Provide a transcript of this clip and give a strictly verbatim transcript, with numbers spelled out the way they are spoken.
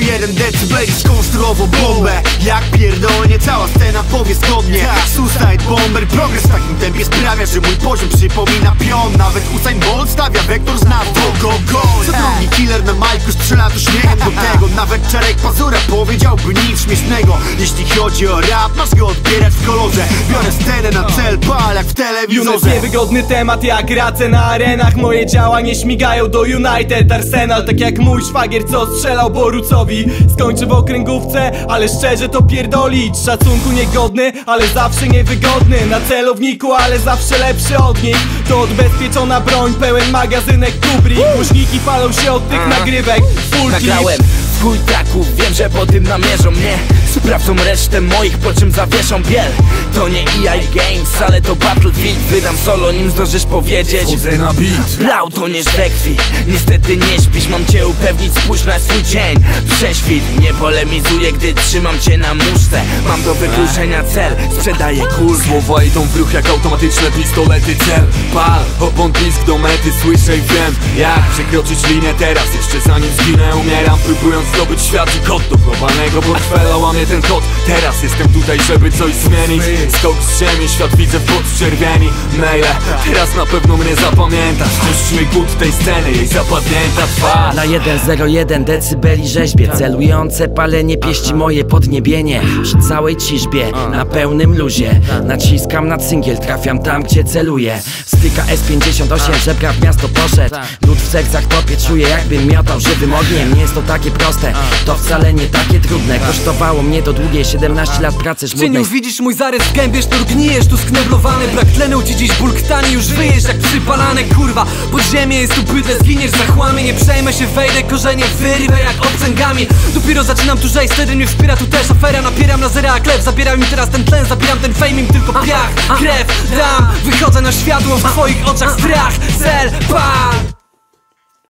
jeden decybel i skonstruował bombę. Jak pierdolnie, cała scena powie zgodnie. Suicide Bomber, progres w takim tempie sprawia, że mój poziom przypomina pion. Nawet Usain Bolt stawia wektor z nazwą Go Go Go. Co drugi killer na majku strzela tu śmiechem do tego. Nawet Czarek Pazura powiedziałby nic śmiesznego. Jeśli chodzi o rap, masz go odbierać w kolorze. Biorę scenę na cel, pal jak w telewizorze. Niewygodny temat jak racę na arenach. Moje działa nie śmigają do United Arsenal. Tak jak mój szwagier, co strzelał Borucowi. Skończy w okręgówce, ale szczerze to pierdolić. Szacunku niegodny, ale zawsze niewygodny. Na celowniku, ale zawsze lepszy od nich. To odbezpieczona broń, pełen magazynek Kubrick. Głośniki palą się od tych nagrywek. Full Nagrałem w chuj traków, wiem, że po tym namierzą mnie. Sprawdzą resztę moich, po czym zawieszą biel. To nie E I Games, ale to Battlefield. Wydam solo, nim zdążysz powiedzieć Chodzę na beat. Blau to nie we krwi. Niestety nie śpisz, mam cię upewnić, spójrz na swój dzień. Prześwit, nie polemizuję, gdy trzymam cię na muszce. Mam do wykluczenia cel, sprzedaję kul. Słowa idą w ruch jak automatyczne pistolety. Cel, pal, opon pisk do mety. Słyszę i wiem, jak przekroczyć linię teraz. Jeszcze zanim zginę, umieram, próbując zdobyć świat i kod do globalnego portfela. Łamię ten kod, teraz jestem tutaj, żeby coś zmienić. Skok z ziemi, świat widzę w podczerwieni. Maile, teraz na pewno mnie zapamiętasz. Czyszcz głód tej sceny, jej zapadnięta twarz. Na jeden zero jeden decybeli rzeźbie. Celujące palenie pieści moje podniebienie. Przy całej ciżbie, na pełnym luzie. Naciskam na cyngiel, trafiam tam, gdzie celuję. Styka S pięćdziesiąt osiem, żebra w miasto poszedł. Lód w sercach topie, czuję jakbym miotał żywym ogniem. Nie jest to takie proste, to wcale nie takie trudne. Kosztowało mnie to długie siedemnaście lat pracy żmudnej. Cieniu, widzisz mój zarys w gębie, sznur gnijesz tu skneblowany. Brak tlenu ci dziś bulktani, już wyjesz jak przypalane, kurwa. Podziemie jest tu bydle, zginiesz za chłamie. Nie przejmę się, wejdę, korzenie wyrwę jak obcęgami. Dopiero zaczynam tu żejść, wtedy mnie wspiera tu też afera. Napieram na zera, a chleb, zabieram mi teraz ten tlen. Zabieram ten fame, im tylko piach, krew dam. Wychodzę na światło, w twoich oczach strach, cel, pan.